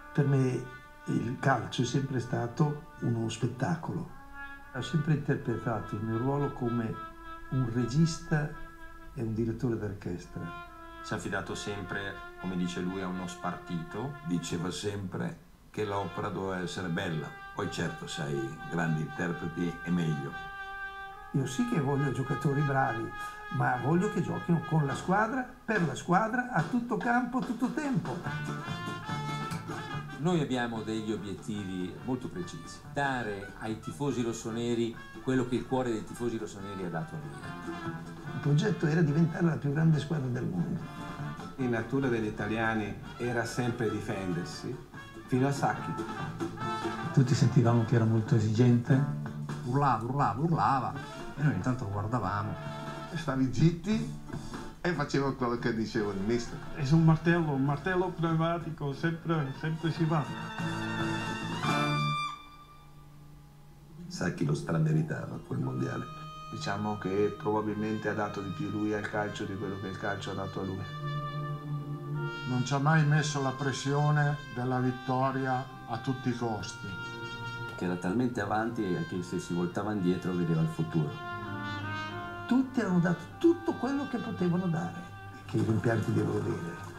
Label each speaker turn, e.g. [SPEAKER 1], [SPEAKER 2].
[SPEAKER 1] Per me il calcio è sempre stato uno spettacolo. Ho sempre interpretato il mio ruolo come un regista e un direttore d'orchestra.
[SPEAKER 2] Si è affidato sempre, come dice lui, a uno spartito.
[SPEAKER 3] Diceva sempre che l'opera doveva essere bella. Poi certo, sai, grandi interpreti è meglio.
[SPEAKER 1] Io sì che voglio giocatori bravi, ma voglio che giochino con la squadra, per la squadra, a tutto campo, a tutto tempo.
[SPEAKER 4] Noi abbiamo degli obiettivi molto precisi: dare ai tifosi rossoneri quello che il cuore dei tifosi rossoneri ha dato a lui.
[SPEAKER 1] Il progetto era diventare la più grande squadra del mondo.
[SPEAKER 5] La natura degli italiani era sempre difendersi, fino a Sacchi.
[SPEAKER 6] Tutti sentivamo che era molto esigente.
[SPEAKER 7] Urlava e noi intanto lo guardavamo.
[SPEAKER 8] Stavi zitti e facevo quello che diceva il mister.
[SPEAKER 9] È un martello pneumatico, sempre si va.
[SPEAKER 3] Sacchi lo strameritava quel mondiale.
[SPEAKER 8] Diciamo che probabilmente ha dato di più lui al calcio di quello che il calcio ha dato a lui.
[SPEAKER 10] Non ci ha mai messo la pressione della vittoria a tutti i costi.
[SPEAKER 11] Che era talmente avanti e anche se si voltava indietro vedeva il futuro.
[SPEAKER 1] Tutti hanno dato tutto quello che potevano dare, che i rimpianti devo avere.